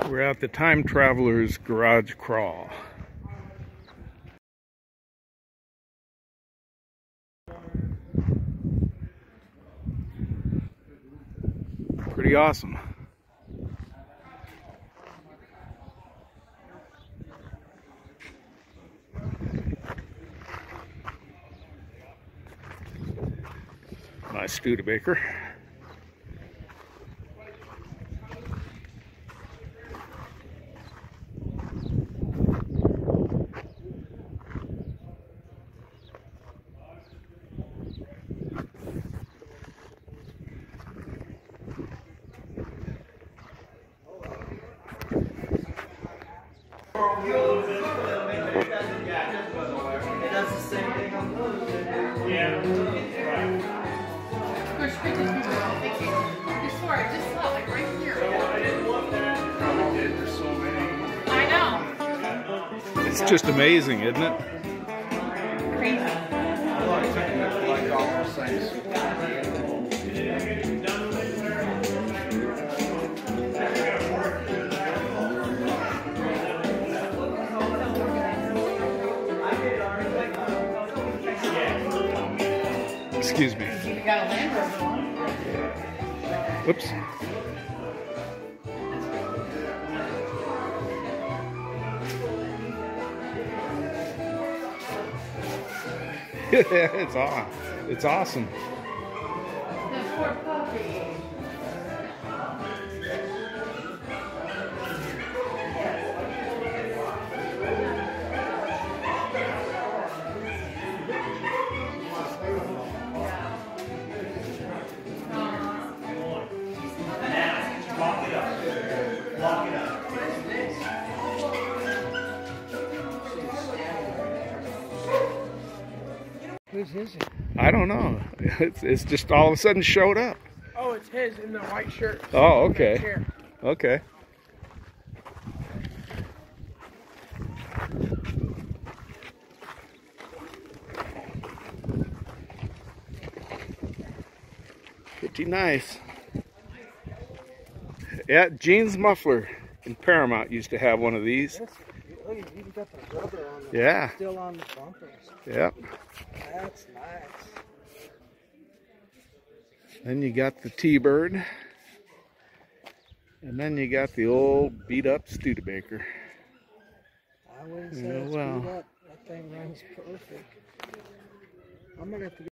We're at the Time Traveler's Garage Crawl. Pretty awesome. Nice Studebaker. That's the same thing on those. Yeah. Push pictures before I just saw like right here. I didn't want that. Probably did for so many. I know. It's just amazing, isn't it? Crazy. I like all those things. Excuse me. You got a Land Rover on. Whoops. It's awesome. The poor puppy. Whose is it? I don't know. It's just all of a sudden showed up. Oh, it's his in the white shirt. Oh, okay. Okay. Pretty nice. Yeah, Gene's Muffler in Paramount used to have one of these. Look, you even got the rubber on the Yeah. still on the bumpers. Yep. That's nice. Then you got the T-Bird. And then you got the old beat-up Studebaker. I wouldn't say Yeah, it's well. beat up. That thing runs perfect. I'm gonna have to